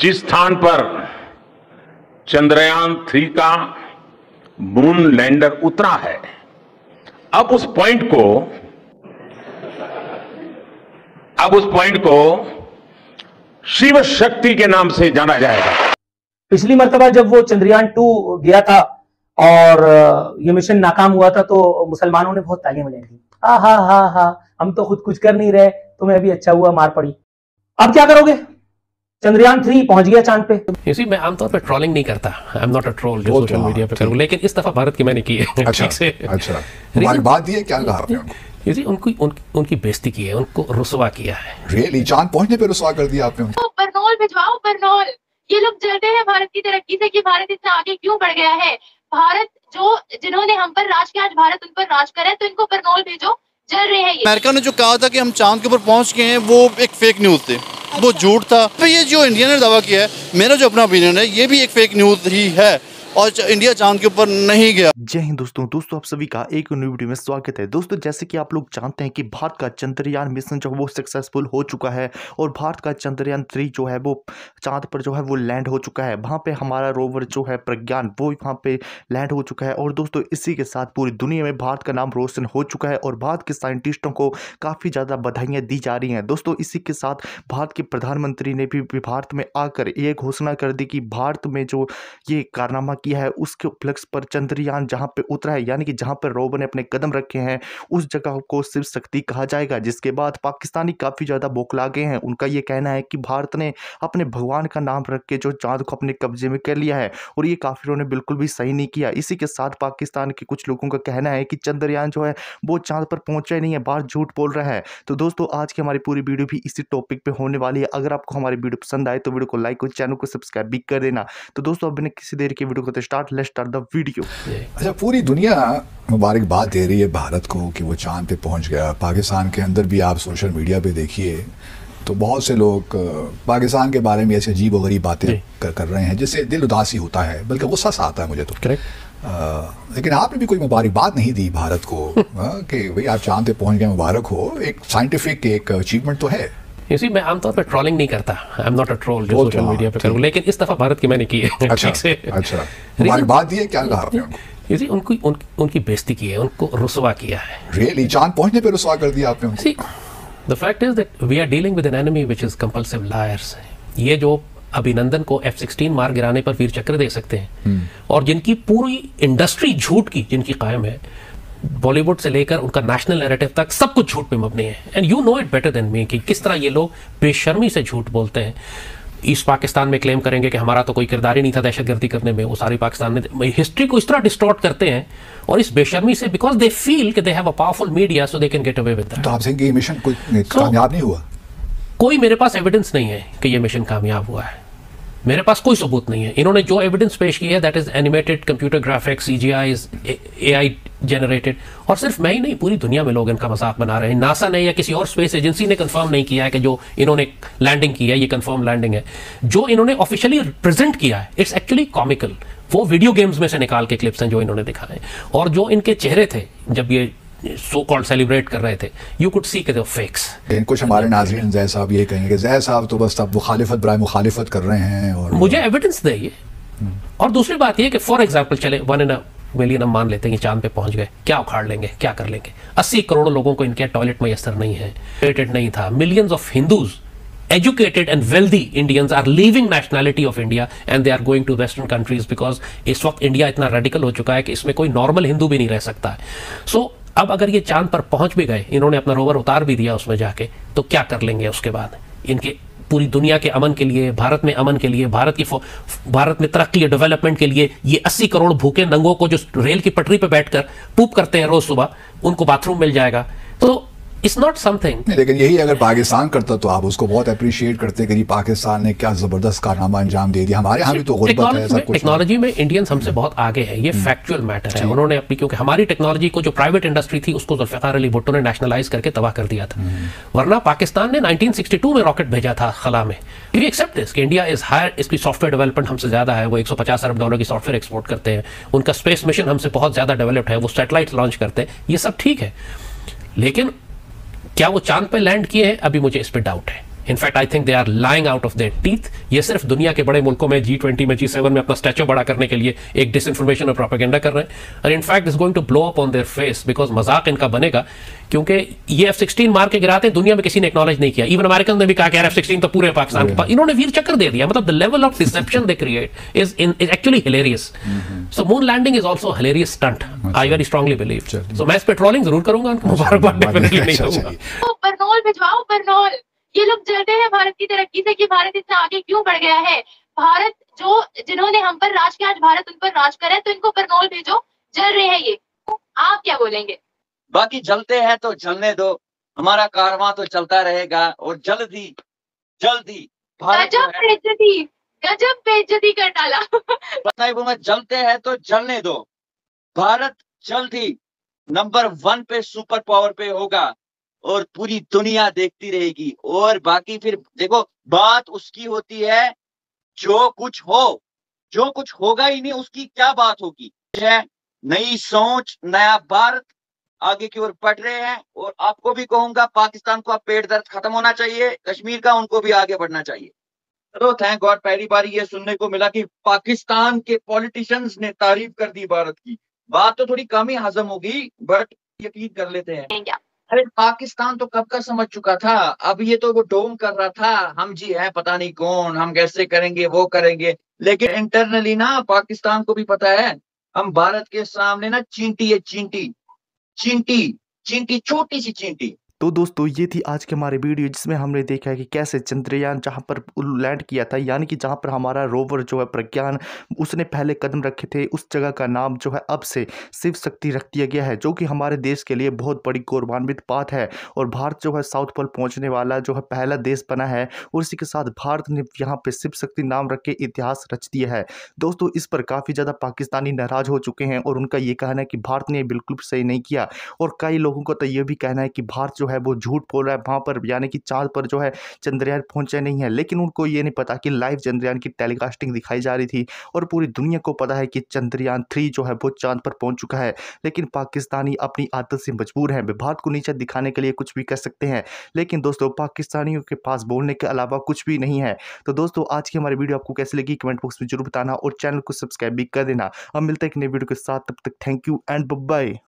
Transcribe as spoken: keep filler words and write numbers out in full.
जिस स्थान पर चंद्रयान थ्री का मून लैंडर उतरा है, अब उस पॉइंट को अब उस पॉइंट को शिव शक्ति के नाम से जाना जाएगा। पिछली मर्तबा जब वो चंद्रयान टू गया था और ये मिशन नाकाम हुआ था तो मुसलमानों ने बहुत तालियां बजाई थी, हा हा हा हा, हम तो खुद कुछ कर नहीं रहे, तुम्हें भी अच्छा हुआ मार पड़ी। अब क्या करोगे? चंद्रयान थ्री पहुंच गया चांद पे। इसी मैं आमतौर पे ट्रोलिंग नहीं करता, I am not a troll जो सोशल मीडिया पे करूं, लेकिन इस दफा भारत की मैंने की है। अच्छा अच्छा, हमारी बात ये क्या कहा आपने? इसी उनकी उन, उनकी बेइज्जती की है, उनको रुसवा किया है। रियली चांद पहुंचने पे रुसवा कर दिया आपने? बरनौल भिजवाओ, बरनौल। ये लोग जलते हैं भारत की तरक्की से कि भारत इतना आगे क्यों बढ़ गया है। भारत जो जिन्होंने हम पर राज किया, आज भारत उन पर राज करे, तो इनको बरनौल भेजो, जल रहे हैं ये। अमेरिका ने जो कहा था कि हम चांद के ऊपर पहुंच गए हैं, वो एक फेक न्यूज थे, वो झूठ था। तो ये जो इंडिया ने दावा किया है, मेरा जो अपना ओपिनियन है, ये भी एक फेक न्यूज ही है और इंडिया चांद के ऊपर नहीं गया। जय हिंद दोस्तों दोस्तों आप सभी का एक न्यू वीडियो में स्वागत है। दोस्तों जैसे कि आप लोग जानते हैं कि भारत का चंद्रयान मिशन जो है वो सक्सेसफुल हो चुका है और भारत का चंद्रयान थ्री जो है वो चांद पर जो है वो लैंड हो चुका है। वहाँ पे हमारा रोवर जो है प्रज्ञान वो वहाँ पे लैंड हो चुका है और दोस्तों इसी के साथ पूरी दुनिया में भारत का नाम रोशन हो चुका है और भारत के साइंटिस्टों को काफ़ी ज़्यादा बधाइयाँ दी जा रही हैं। दोस्तों इसी के साथ भारत के प्रधानमंत्री ने भी भारत में आकर ये घोषणा कर दी कि भारत में जो ये कारनामा किया है उसके उपलक्ष्य पर चंद्रयान जहां पे उतरा है, यानी कि जहां पर रोवर ने अपने कदम रखे हैं, उस जगह को शिव शक्ति कहा जाएगा। जिसके बाद पाकिस्तानी काफ़ी ज़्यादा बौखला गए हैं। उनका ये कहना है कि भारत ने अपने भगवान का नाम रख के जो चांद को अपने कब्जे में कर लिया है और ये काफिरों ने बिल्कुल भी सही नहीं किया। इसी के साथ पाकिस्तान के कुछ लोगों का कहना है कि चंद्रयान जो है वो चांद पर पहुंचा ही नहीं है, बाहर झूठ बोल रहा है। तो दोस्तों आज की हमारी पूरी वीडियो भी इसी टॉपिक पे होने वाली है। अगर आपको हमारी वीडियो पसंद आए तो वीडियो को लाइक और चैनल को सब्सक्राइब भी कर देना। तो दोस्तों अब बिना किसी देर की वीडियो को start let's start the video. अच्छा, पूरी दुनिया मुबारकबाद दे रही है भारत को कि वो चांद पे पहुंच गया। पाकिस्तान के अंदर भी आप सोशल मीडिया पे देखिए तो बहुत से लोग पाकिस्तान के बारे में ऐसे अजीब और गरीब बातें कर, कर रहे हैं जिससे दिल उदासी होता है, बल्कि गुस्सा सा आता है मुझे तो। करेक्ट। लेकिन आपने भी कोई मुबारकबाद नहीं दी भारत को कि भाई आप चांद पे पहुंच गए, मुबारक हो। एक साइंटिफिक एक अचीवमेंट तो है। इसी मैं आमतौर पे ट्रोलिंग नहीं करता, I am not a troll जो सोशल मीडिया पे करूं, लेकिन इस दफा भारत की मैंने की है। अच्छा अच्छा, हमारी बात दी है क्या कहा आपने? इसी उनकी उन, उनकी बेइज्जती की है, उनको रुसवा किया है। रियली चांद पहुंचने पे रुसवा कर दिया आपने? See the fact is that we are dealing with an enemy which is compulsive liars. ये जो अभिनंदन को एफ सिक्सटीन मार गिराने पर वीर चक्र दे सकते हैं और जिनकी पूरी इंडस्ट्री झूठ की जिनकी कायम है, बॉलीवुड से लेकर उनका नेशनल नैरेटिव तक सब कुछ झूठ पे मबनी है। And you know it better than me कि किस तरह ये लोग बेशर्मी से झूठ बोलते हैं। ईस्ट पाकिस्तान में क्लेम करेंगे कि हमारा तो कोई किरदार ही नहीं था दहशतगर्दी करने में, वो सारी पाकिस्तान में हिस्ट्री को इस तरह डिस्टॉर्ट करते हैं और इस बेशर्मी से, बिकॉज दे फील कि they have a powerful media so they can get away with that. तो आप कहेंगे ये मिशन कोई कामयाब नहीं हुआ? कोई मेरे पास एविडेंस नहीं है कि ये मिशन कामयाब हुआ है, मेरे पास कोई सबूत नहीं है। इन्होंने जो एविडेंस पेश की है that is animated computer graphics, CGI, AI generated, और सिर्फ मैं ही नहीं पूरी दुनिया में लोग इनका मजाक बना रहे हैं। नासा ने या किसी और स्पेस एजेंसी ने कंफर्म नहीं किया है कि जो इन्होंने लैंडिंग की है ये कंफर्म लैंडिंग है। जो इन्होंने ऑफिशियली प्रेजेंट किया है इट्स एक्चुअली कॉमिकल। वो वीडियो गेम्स में से निकाल के क्लिप्स हैं जो इन्होंने दिखाए और जो इनके चेहरे थे जब ये सो कॉल्ड सेलिब्रेट कर रहे थे, यू कुड सी के दे फेक्स। कुछ हमारे नाज़रीन जय साहब ये कहेंगे जय साहब तो बस अब मुखालिफत बराए मुखालिफत कर रहे हैं और मुझे एविडेंस दे ये। और दूसरी बात ये कि फॉर एग्जांपल चले वन इन अ मिलियन हम मान लेते हैं कि चांद पे पहुंच गए, क्या उखाड़ लेंगे, क्या कर लेंगे? अस्सी करोड़ लोगों को इनके टॉयलेट मैसर नहीं है, रेटेड नहीं था। Millions of Hindus educated and wealthy Indians are leaving nationality of India and they are going to western countries because इस वक्त इंडिया इतना रेडिकल हो चुका है कि इसमें कोई नॉर्मल हिंदू भी नहीं रह सकता है। सो so, अब अगर ये चांद पर पहुंच भी गए, इन्होंने अपना रोवर उतार भी दिया उसमें जाके, तो क्या कर लेंगे उसके बाद? इनके पूरी दुनिया के अमन के लिए, भारत में अमन के लिए, भारत की भारत में तरक्की डेवलपमेंट के लिए ये अस्सी करोड़ भूखे नंगों को जो रेल की पटरी पे बैठकर पूप करते हैं रोज सुबह, उनको बाथरूम मिल जाएगा। तो इट्स नॉट समथिंग। लेकिन यही अगर पाकिस्तान करता तो आप उसको बहुत अप्रिशिएट करते कि पाकिस्तान ने क्या जबरदस्त कारनामा अंजाम दे दिया। हमारे यहाँ भी तो गुर्बत है, सब कुछ। टेक्नोलॉजी में इंडियंस हमसे बहुत आगे है, ये फैक्चुअल मैटर है। उन्होंने अपनी, क्योंकि हमारी टेक्नोलॉजी को जो प्राइवेट इंडस्ट्री थी उसको जुल्फिकार अली भुट्टो ने नेशनलाइज करके तबाह कर दिया था। वरना पाकिस्तान ने नाइनटीन सिक्सटी टू में रॉकेट भेजा था खला में। वी एक्सेप्ट दिस कि इंडिया इज हायर, इसकी सॉफ्टवेयर डेवलपमेंट हमसे ज्यादा है, वो एक सौ पचास अरब डॉलर की सॉफ्टवेयर एक्सपोर्ट करते हैं, उनका स्पेस मिशन हमसे बहुत ज्यादा डेवलप्ड है, वो सैटेलाइट लॉन्च करते हैं, ये सब ठीक है। लेकिन क्या वो चांद पे लैंड किए हैं? अभी मुझे इस पे डाउट है। In fact I think they are lying out of their teeth. ये सिर्फ दुनिया के बड़े मुल्कों में जी ट्वेंटी में जी सेवन में अपना स्टैचू बड़ा करने के लिए एक डिसइंफॉर्मेशन और प्रोपेगेंडा कर रहे हैं, और in fact is going to blow up on their face, because मजाक इनका बनेगा, क्योंकि ये एफ सिक्सटीन मार के गिराते हैं, दुनिया में किसी ने एक्नॉलेज नहीं किया। इवन अमेरिकन ने भी कहा कि एफ सिक्सटीन तो पूरे पाकिस्तान के पास, इन्होंने वीर चक्कर दे दिया। मतलब the level of deception they create is in is actually hilarious. So moon landing is also hilarious stunt, I very strongly believe. So मैं इस पे ट्रोलिंग जरूर करूंगा, उनको मुबारकबाद डेफिनेटली नहीं दूंगा। बरनौल भिजवाओ, बरनौल। ये लोग जलते हैं भारत की तरक्की से कि भारत इतना आगे क्यों बढ़ गया है। भारत जो जिन्होंने हम पर राज किया, आज भारत उन पर राज करे, तो इनको बरनौल भेजो। जल रहे हैं ये, आप क्या बोलेंगे? बाकी जलते हैं तो जलने दो, हमारा कारवां तो चलता रहेगा, और जल्दी जल्दी भारत जो गजब है बेइज्जती, गजब बेइज्जती कर डाला। बताइए वो, मैं जलते हैं तो जलने दो, भारत जल्द ही नंबर वन पे सुपर पावर पे होगा और पूरी दुनिया देखती रहेगी। और बाकी फिर देखो, बात उसकी होती है जो कुछ हो, जो कुछ होगा ही नहीं उसकी क्या बात होगी। है नई सोच, नया भारत आगे की ओर बढ़ रहे हैं। और आपको भी कहूंगा, पाकिस्तान को अब पेट दर्द खत्म होना चाहिए, कश्मीर का उनको भी आगे बढ़ना चाहिए। तो थैंक गॉड पहली बार ये सुनने को मिला कि पाकिस्तान के पॉलिटिशियंस ने तारीफ कर दी भारत की। बात तो थोड़ी कम ही हजम होगी, बट यकीन कर लेते हैं। अरे पाकिस्तान तो कब का समझ चुका था, अब ये तो वो डोम कर रहा था, हम जी है पता नहीं कौन, हम कैसे करेंगे वो करेंगे। लेकिन इंटरनली ना पाकिस्तान को भी पता है, हम भारत के सामने ना चींटी है, चींटी चींटी चींटी छोटी सी चींटी। तो दोस्तों ये थी आज के हमारे वीडियो, जिसमें हमने देखा है कि कैसे चंद्रयान जहां पर लैंड किया था, यानी कि जहां पर हमारा रोवर जो है प्रज्ञान उसने पहले कदम रखे थे, उस जगह का नाम जो है अब से शिव शक्ति रख दिया गया है, जो कि हमारे देश के लिए बहुत बड़ी गौरवान्वित बात है। और भारत जो है साउथ पोल पहुंचने वाला जो है पहला देश बना है, और इसी के साथ भारत ने यहाँ पे शिव शक्ति नाम रख के इतिहास रच दिया है। दोस्तों इस पर काफ़ी ज़्यादा पाकिस्तानी नाराज हो चुके हैं, और उनका ये कहना है कि भारत ने बिल्कुल सही नहीं किया। और कई लोगों को तो ये भी कहना है कि भारत जो है वो झूठ बोल रहा है, वहाँ पर यानी कि चांद पर जो है चंद्रयान पहुंचा नहीं है। लेकिन उनको ये नहीं पता कि लाइव चंद्रयान की टेलीकास्टिंग दिखाई जा रही थी, और पूरी दुनिया को पता है कि चंद्रयान थ्री जो है वो चांद पर पहुंच चुका है। लेकिन पाकिस्तानी अपनी आदत से मजबूर हैं, वे भारत को नीचे दिखाने के लिए कुछ भी कर सकते हैं। लेकिन दोस्तों पाकिस्तानियों के पास बोलने के अलावा कुछ भी नहीं है। तो दोस्तों आज की हमारी वीडियो आपको कैसी लगी कमेंट बॉक्स में जरूर बताना, और चैनल को सब्सक्राइब भी कर देना। हम मिलते हैं एक नई वीडियो के साथ, तब तक thank you and bye bye.